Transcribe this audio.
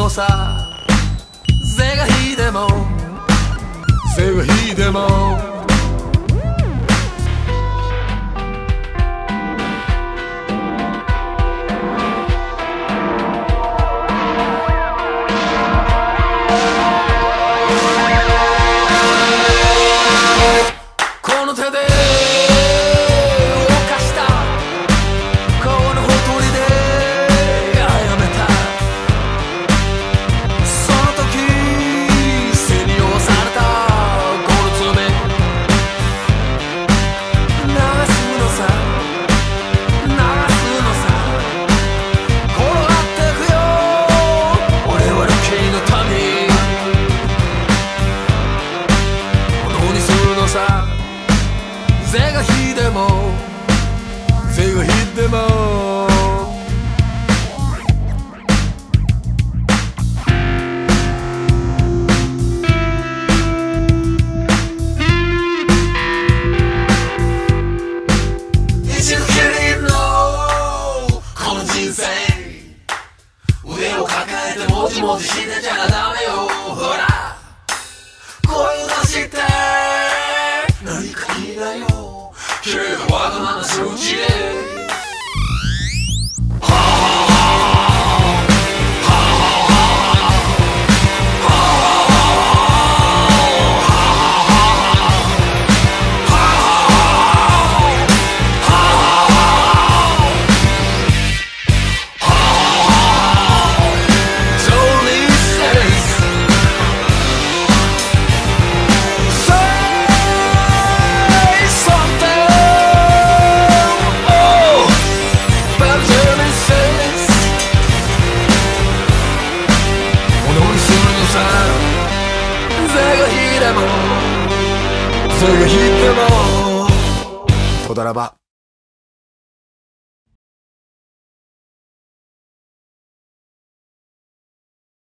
さ是が非でも是が非でもこの手で犯した川のほとりで殺めたその時背に負わされたこの爪流すのさ流すのさ転がってくよ俺はルキーの民ものにするのさ是が非でも是が非でも一度きりのこの人生腕を抱えてもじもじしてちゃダメよほら声を出して何か言いなよ君がわがままするうちで是が非でもトダラバ